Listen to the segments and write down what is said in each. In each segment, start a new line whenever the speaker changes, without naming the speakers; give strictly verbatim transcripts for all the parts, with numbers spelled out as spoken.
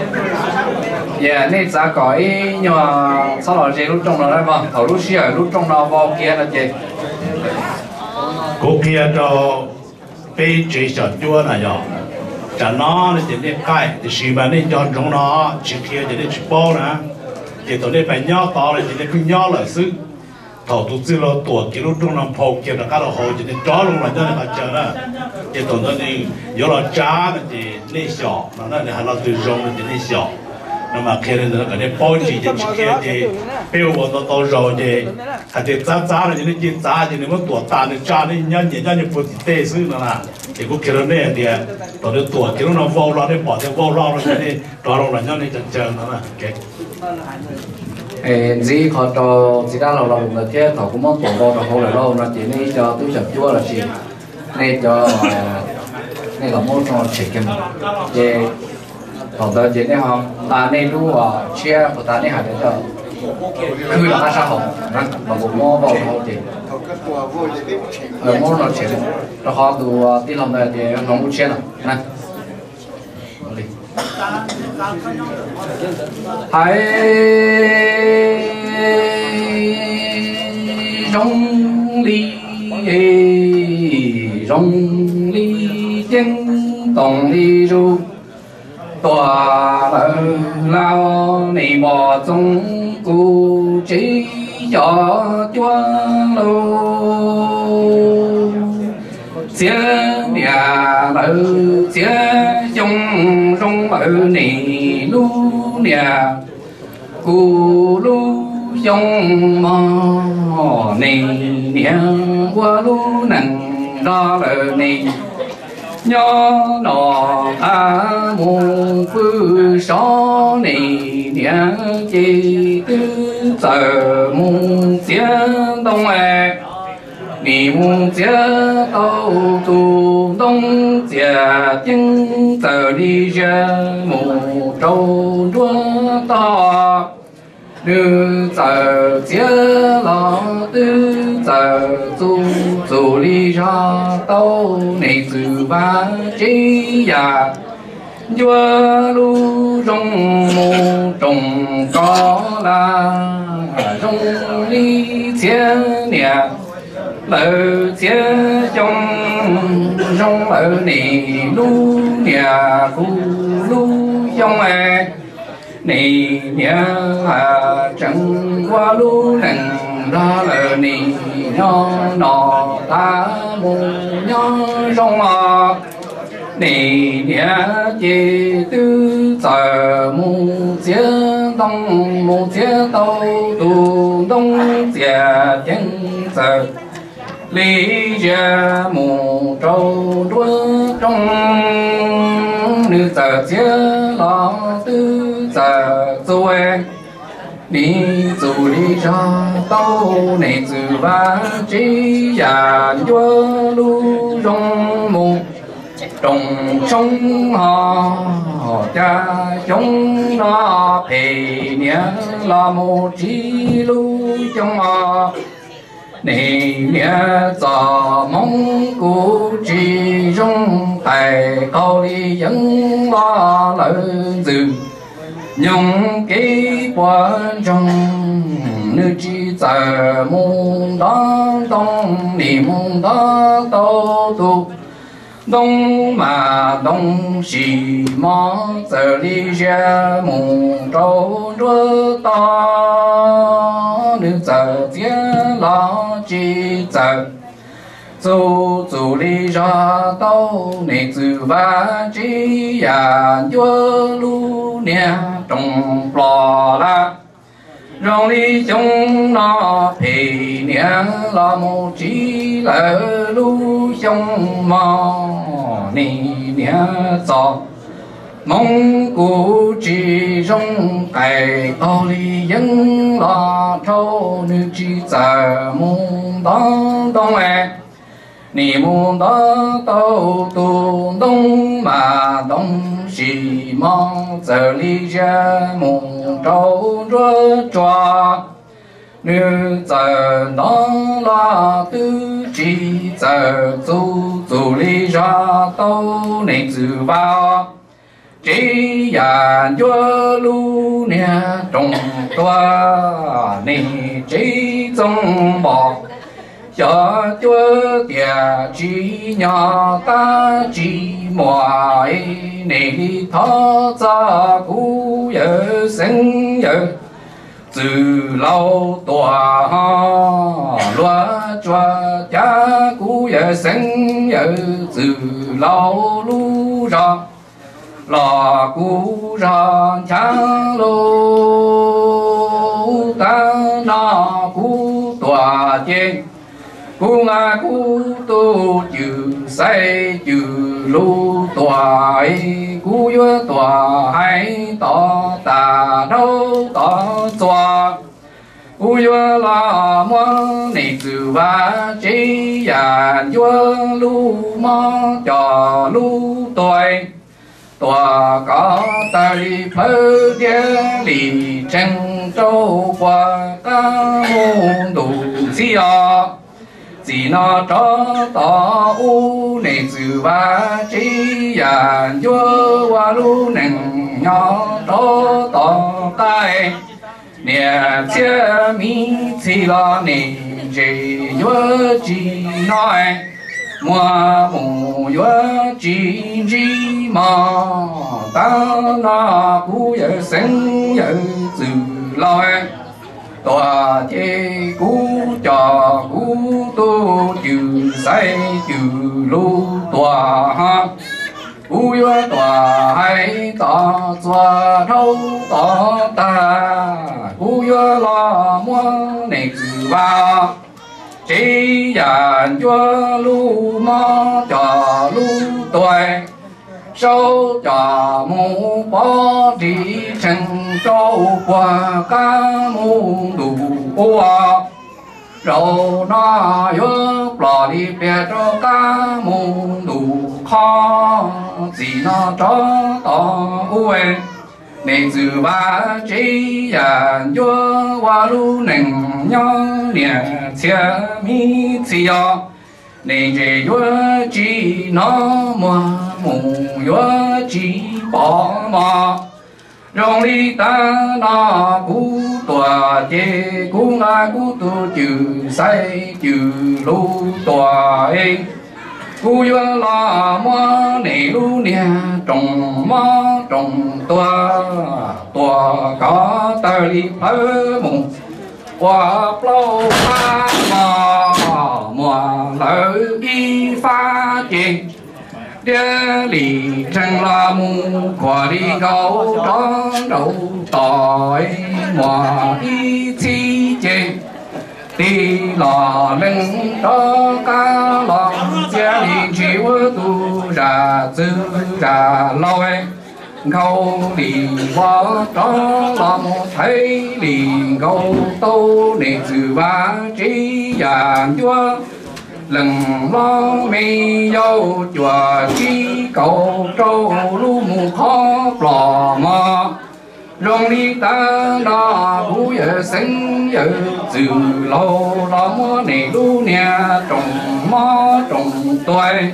dạ nên giá cõi nhưng mà sau đó chị lúc trong nó đấy vâng thầu lúc xưa lúc trong nó vào kia là chị
cô kia cho bây chỉ sợ chúa này rồi chả nó là chỉ nên cái thì sự mà nên cho trong nó chỉ kia chỉ nên chụp bao nè thì tụi nên phải nhớ to là chỉ nên cứ nhớ là sự thầu tụi chỉ lo tuổi chỉ lúc trong nó phô kia là cái đồ hồ chỉ nên chó luôn là cho nên phải chờ đó thì tụi nó đi nhớ là cha thì nên sợ nó là hay là từ rong thì nên sợ nhưng mà khi nó cái này bao chỉ chỉ kia thì biểu nó to rồi thì hay thì giá giá là chỉ nên chỉ giá thì nếu mà tuổi ta thì cha nên nhân nhân nhân phụ thì tê xứ nó là thì cũng kia này thì tụi nó tuổi kia nó vô lo để bỏ theo vô lo rồi thì đó là nhân nên chờ chờ nó là cái
gì họ cho chỉ ra là lòng là thế họ cũng muốn tổ vào là không là lâu nó chỉ nên cho tôi chập chúa là gì nên cho nên là muốn cho chỉ kiếm về họ tới chỉ nên họ ta nên lu à chia của ta nên hạt để cho cứ là sao họ mà cũng mua vào họ thì ở mua nó chỉ rồi họ từ đi làm này thì nó cũng chia này hãy rong ly rong ly chân tổng ly ru tòa lao nị bò trong cụ chỉ cho chúa lâu chia nhà lỡ chia trong trong lỡ nị lu nhà cụ lu trong mò nị nhà qua lu nằng ra lỡ nị nhớ nọ ta mùng phư số nị nhà chi tư giờ mùng chia đông e nị mùng chia tàu tu đông chia chân giờ đi ra mùng trâu đua to đưa giờ chia lo tư giờ tu tu đi ra tàu này từ ba chỉ già vua lu trong mù trồng có là trong đi chia nhà lỡ chia trong trong lỡ nị lu nhà cu lu trong e nị nhà chẳng qua lu nằng ra lỡ nị nho nọ ta mù nho trong à nị nhà chi tư giờ mù chia đông mù chia tàu tu đông chia chân giờ lý gia mù trâu đua trong nữ giờ chia lo tư giờ rồi đi dù đi ra tàu này từ ba chỉ già chúa lu trong mù trồng sông họ cha chúng nó thì nhớ là một chỉ lu trong họ nị nhớ giờ mong cụ chỉ trong tài cao đi dẫn ba lời dự nhung cái quan trọng nữ chỉ giờ mong đó đông niệm mong đó tàu tu đông mà đông xì mò giờ đi ra mùng trâu đua to nữ giờ chia lo chi giờ dù dù đi ra tàu này từ ba chỉ ya chúa lu nè trồng lò la rong đi chung nó thì nè là một chỉ là lu trong mò nì nè gió mong cụ chỉ trong cái tàu đi dân là trâu nữ chỉ giờ mong đó đông e nì mong đó tàu tu đông mà đông chỉ mong giờ đi ra mong trâu rua chua nữ giờ đó là tư chỉ giờ tu tu đi ra tàu này từ vào chỉ dàn chúa lu nè trong toa này chỉ trong bọc cho chúa tiệt chỉ nhỏ ta chỉ mọi này thọ ra cú giờ sinh giờ từ lâu tòa loa choa cha cú giờ sinh giờ từ lâu lu ra là cú ra cha lô ta na cú tòa trên cú nga cú tu chữ say chữ lu tòa cú yo tòa hay tỏ tà đâu tỏ tòa cú yo la mo này từ ba chỉ dàn yo lu mo cho lu tuổi tòa có tay phơ địa lý chân châu qua ca môn đủ xí à chỉ nó cho tỏ u này từ ba chỉ dàn vua qua lu nằng nhỏ cho tỏ tay nè chia mi chỉ lo nè chỉ vua chỉ nói mua mù vua chỉ chỉ mà ta na cú giờ sinh giờ từ lo tòa thế cú trò cú tu chữ say chữ lu tòa ha cú yo tòa hay tòa tòa đâu tòa ta cú yo lo mua này chữ ba chỉ dàn cho lu ma trò lu tuổi sâu trò mù bó đi chân trâu qua cá mù đủ qua rồi nó yếm lò đi bè cho cá mù đủ khó chỉ nó cho to uê nên từ ba chỉ dàn cho qua lu nành nhau nè chia mi chia nên chỉ yo chỉ nó mà mù yo chỉ bỏ mà rong li ta na cú tòa chế cú nga cú tu chữ say chữ lu tòa ê cú yo la ma nè lu nè trồng ma trồng tòa tòa có ta li phơ mù qua lâu pha mò mò lỡ y pha chuyện địa lý chân là mù qua đi gấu tròn đầu tỏi mò y chi chuyện đi lò lưng đó cá lò gia đình chịu tu ra tư ra lôi câu đi qua đó là một thấy liền câu tô nè từ ba chỉ dàn chúa lần lo mi dâu chùa chi cầu trâu lu mù khó lò mò rong đi ta đó cú giờ sinh giờ từ lâu lo mò nè lu nè trồng mò trồng tuổi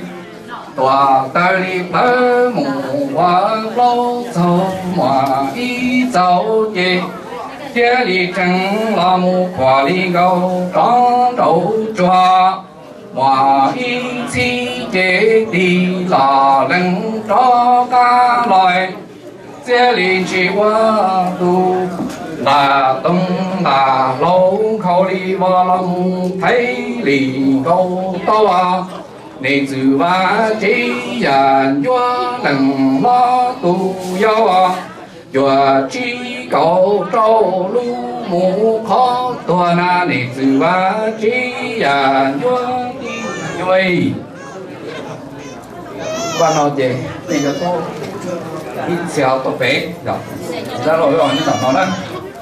tòa ta đi bơ mù hoa lâu sâu mà y dấu chê địa lý chân là mù quả lý gấu tròn đầu chua mà y chi chê đi là lưng cho cá loài địa lý chỉ qua tu là tung là lâu khẩu lý và lòng thấy liền câu to nên từ ba chỉ dàn cho lần lo tu yo chùa chi cầu trâu lu mù khó tua na nên từ ba chỉ dàn cho đi chơi quan họ gì thì cho tôi ít xèo tôi bé rồi ra rồi rồi nó nó đó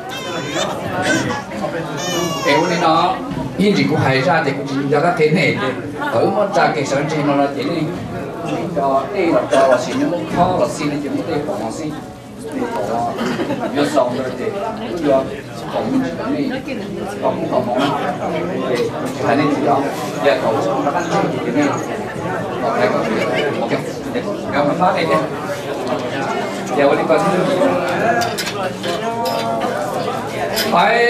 kéo lên nó nhưng chỉ có hai ra thì cũng chỉ cho các thế này thì ở một ra cái sản trên nó là chỉ đi cho đây là cho là xin những khó là xin những cái bỏ mà xin bỏ vô sòng rồi thì cứ vô cũng đi cũng không mong thì hai nên chỉ đó giờ cậu nó bắt chuyện gì thế này còn đây có ok để cảm ơn phát đây giờ đi coi phải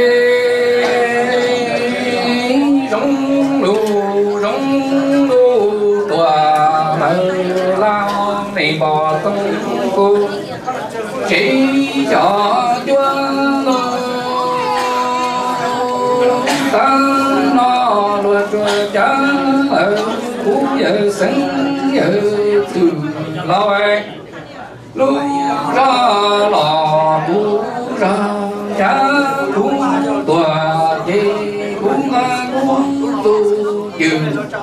sống đủ sống đủ tòa lao này bỏ tung cô chỉ cho chúa ta nó luôn chúa cha ở cú giờ sinh giờ từ loi lúc ra lò cú ra cha cú tòa chi cú ma cú tu chừng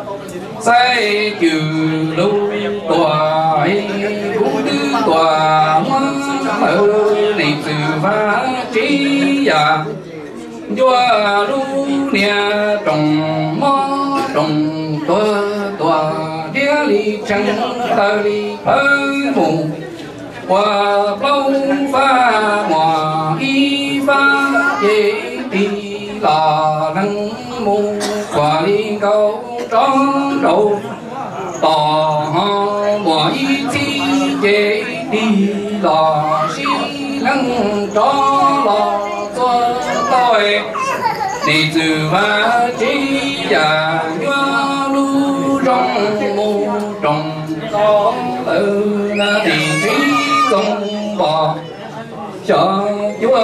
say trừ lúc tòa cú tư tòa mở niệm sự phá trí già vua lu nia trồng mó trồng tua tòa đĩa ly trăng tơ ly phơi mù qua lâu pha mò y pha dễ đi lò nắng mù qua ly câu trón đầu tò ho mò y chi dễ đi lò xí nắng tró lò cho tôi đi từ ba trí già nhua lu trong mù trồng to từ na thì trí công bò cho chúa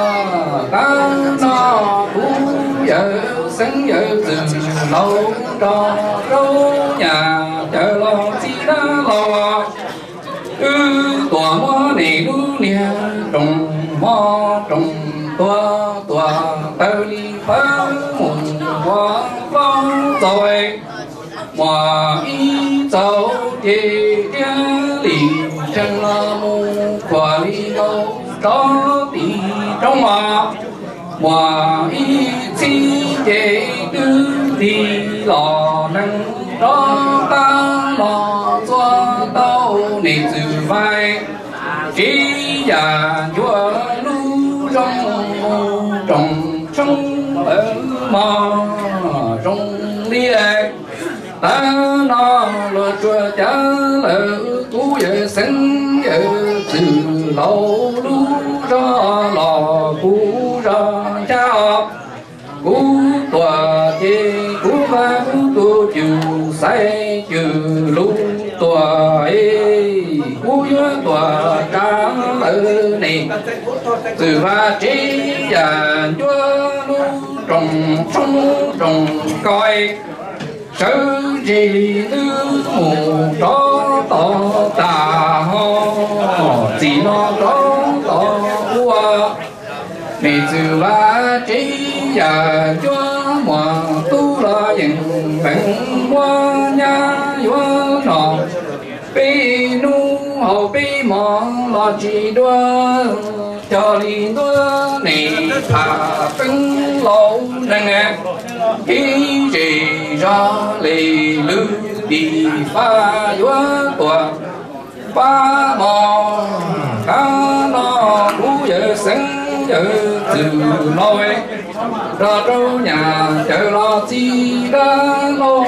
ta nó cũng vợ sinh vợ từ lâu cho đâu nhà chờ lo chi đã lo ư tòa mó này đu nia trồng mó trồng tua tua tơ ly phá mùng hoa phong rồi mà y dấu thì kia lì chân là mù quả ly đâu đó thì trong mà mà y chi chế cứ đi lò nâng đó ta lò cho tao nề từ vai chỉ già chúa lu trong mù trồng trong ở mò trong đi đây ta nó lo chúa cha lỡ cú về sinh về từ lâu lu ra lò cú ra cha cú tòa chi cú ba cú tu chiều say chiều lu tòa ấy cú nhớ tòa cha lỡ này từ ba trí và chúa lu trồng sống trồng coi sự gì tư mù đó tỏ tà ho chỉ nó đó tỏ qua vì từ ba trí và chúa mà tu là những bệnh qua nhà vua nọ bi nu hậu bi mong là chỉ đua cho đi đua này thả vinh lâu nè khi chỉ ra lì lư đi pha vua tòa pha mò cá nó cú giờ sinh giờ từ lối ra trâu nhà chờ lo chi đã lô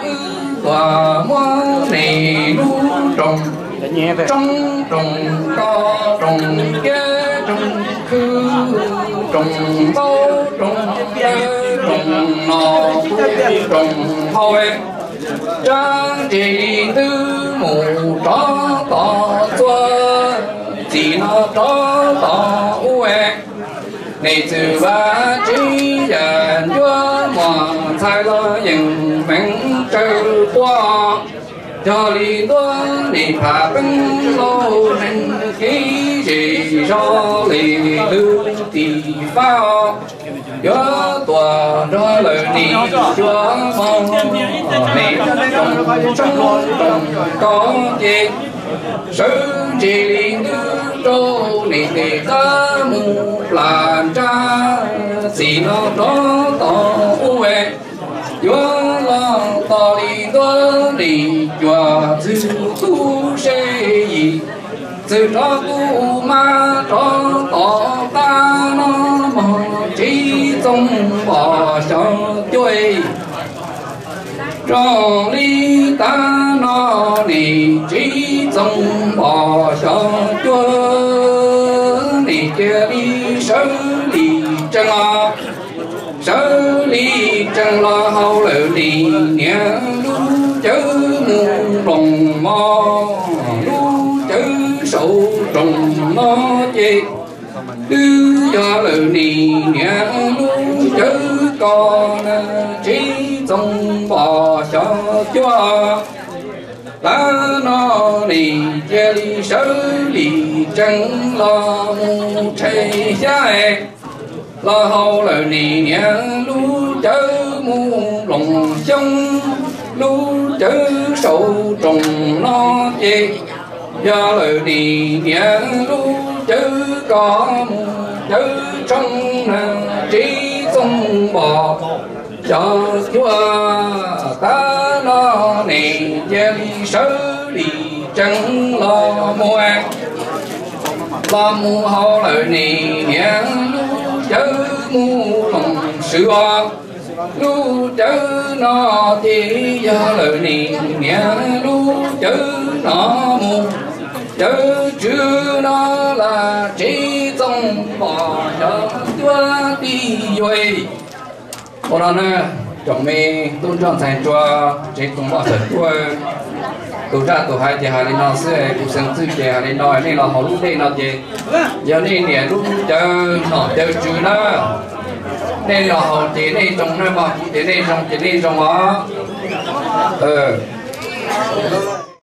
tòa mua này nu trồng trong trồng co trồng ghé trồng khư trồng bao trồng ghé trồng nò trồng hồi trang chỉ tư mù tró tỏ chua chỉ nó tró tỏ uê này từ ba trí dàn chúa mà thay lo những mảnh trừ qua cho lý đua đi phá binh lô nên khí gì do lý lưu thì phao gió tòa đó lời đi chúa mong này trong trong trong có gì sự chỉ lý nước trô này để ta mù làm cha xì nó đó tỏ uê chúa lo tỏ đi đua đi chùa dư tu sẽ gì từ đó tu ma cho tỏ ta nó mò trí trong bỏ cho chơi cho ly ta nó đi trí dòng bỏ cho chúa đi kia đi sơ đi chân à sơ đi chân là hậu lỡ đi nhẹ lu chớ mu lòng mò lu chớ sầu trồng nó chê đưa cho lỡ đi nhẹ lu chớ con chỉ dòng bỏ cho chúa lá nó đi chơi đi sớ đi chân lo mu chạy xe lo hậu lời nì nhẹ lu chớ mu lòng trong lu chớ sầu trồng nó chê do lời nì nhẹ lu chớ có mu chớ trong trí tung bò cho chúa ta nó nì chơi đi sớ đi chân lo mua lo mu hậu lời nì nhẹ chớ mu lòng sự o lu chớ nó thì do lời nì nhẹ lu chớ nó mu chớ chứ nó là trí tông bỏ cho chúa đi rồi một lần nữa chồng mẹ tôn trọng thành chúa trí tông bỏ cho chúa tôi ra tôi hai chị hai lên nó sẽ cũng sinh tư chị hai lên nói nên là họ lúc đây nó chị giờ nên nè lúc chờ nó chờ chú nó nên là họ chị này trồng nó mà chị này trồng chị này trồng nó ờ